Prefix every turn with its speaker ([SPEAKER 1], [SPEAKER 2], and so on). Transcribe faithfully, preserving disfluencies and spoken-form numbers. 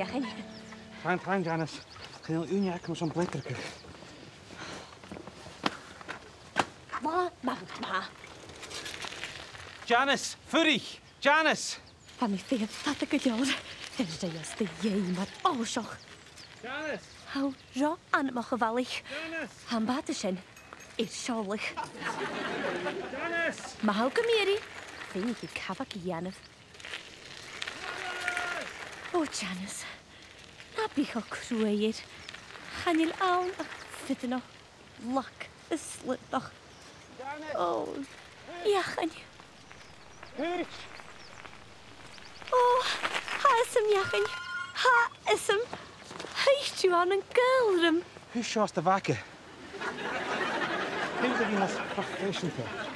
[SPEAKER 1] Iachyn.
[SPEAKER 2] Tran, tran, Janice. Chyn i'n uniac nhw sy'n bleiter.
[SPEAKER 1] Ma, mawd ma.
[SPEAKER 2] Janice, ffyrich! Janice!
[SPEAKER 1] Pa mi ffeir ffad y gydiol. Yr deios dy iei mae'r osioch.
[SPEAKER 2] Janice!
[SPEAKER 1] Haw ro anamach o falich.
[SPEAKER 2] Janice!
[SPEAKER 1] Han bad y sien. I'r siolich.
[SPEAKER 2] Janice!
[SPEAKER 1] Ma haw gymeri. Fein i chi cafag i anaf. O, Janice. Na bych o crwyr. Chanil awn a ffydyn o. Lac y slyddoch. O, iachan.
[SPEAKER 2] Hyrch!
[SPEAKER 1] O, ha ysym iachan. Ha ysym. Heich an yn gylrym.
[SPEAKER 2] Hwys sios dy faca? Hyn dy fi'n as profession te.